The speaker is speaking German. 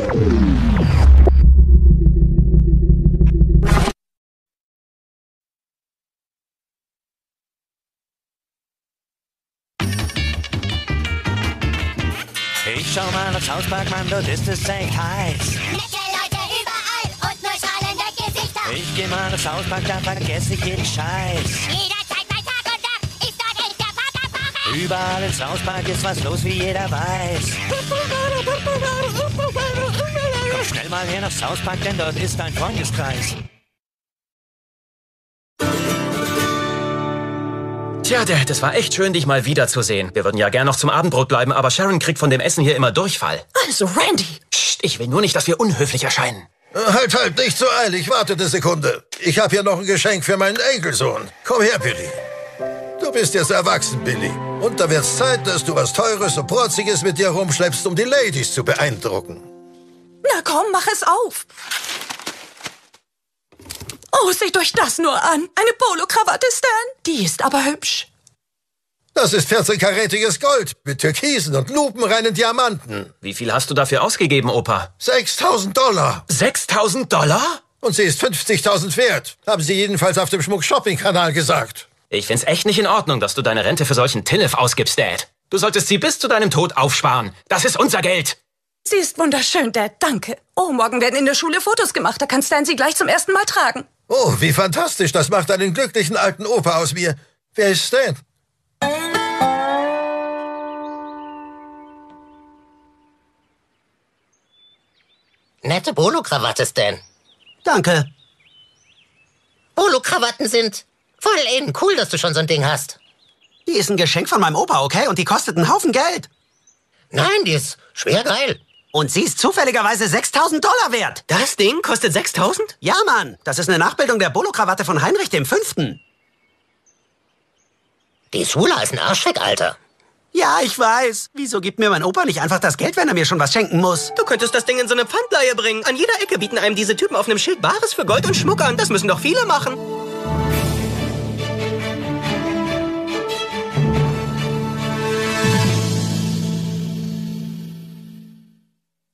Ich schau mal aufs Hauspark, Mann, dort ist es echt heiß. Nette Leute überall und nur strahlende Gesichter. Ich geh mal aufs Hauspark, da vergesse ich jeden Scheiß. Jederzeit bei Tag und Nacht ist dort echt der Vaterfahrer. Überall im Hauspark ist was los, wie jeder weiß. Komm schnell mal her aufs Hauspark, denn dort ist ein Freundeskreis. Tja, Dad, es war echt schön, dich mal wiederzusehen. Wir würden ja gern noch zum Abendbrot bleiben, aber Sharon kriegt von dem Essen hier immer Durchfall. Also, Randy! Psst, ich will nur nicht, dass wir unhöflich erscheinen. Halt, nicht so eilig. Warte eine Sekunde. Ich habe hier noch ein Geschenk für meinen Enkelsohn. Komm her, Billy. Du bist jetzt erwachsen, Billy. Und da wird's Zeit, dass du was Teures und Protziges mit dir rumschleppst, um die Ladies zu beeindrucken. Na komm, mach es auf. Oh, seht euch das nur an. Eine Polo-Krawatte, Stan. Die ist aber hübsch. Das ist 14-karätiges Gold mit Türkisen und lupenreinen Diamanten. Wie viel hast du dafür ausgegeben, Opa? $6.000. $6.000? Und sie ist 50.000 wert, haben sie jedenfalls auf dem Schmuck-Shopping-Kanal gesagt. Ich find's echt nicht in Ordnung, dass du deine Rente für solchen Tinnef ausgibst, Dad. Du solltest sie bis zu deinem Tod aufsparen. Das ist unser Geld. Sie ist wunderschön, Dad. Danke. Oh, morgen werden in der Schule Fotos gemacht. Da kann Stan sie gleich zum ersten Mal tragen. Oh, wie fantastisch. Das macht einen glücklichen alten Opa aus mir. Wer ist Stan? Nette Polo-Krawatte, Stan. Danke. Polo-Krawatten sind voll in. Cool, dass du schon so ein Ding hast. Die ist ein Geschenk von meinem Opa, okay? Und die kostet einen Haufen Geld. Nein, die ist schwer geil. Und sie ist zufälligerweise $6.000 wert. Das Ding kostet 6.000? Ja, Mann. Das ist eine Nachbildung der Polo-Krawatte von Heinrich V. Die Schule ist ein Arschfick, Alter. Ja, ich weiß. Wieso gibt mir mein Opa nicht einfach das Geld, wenn er mir schon was schenken muss? Du könntest das Ding in so eine Pfandleihe bringen. An jeder Ecke bieten einem diese Typen auf einem Schild Bares für Gold und Schmuck an. Das müssen doch viele machen.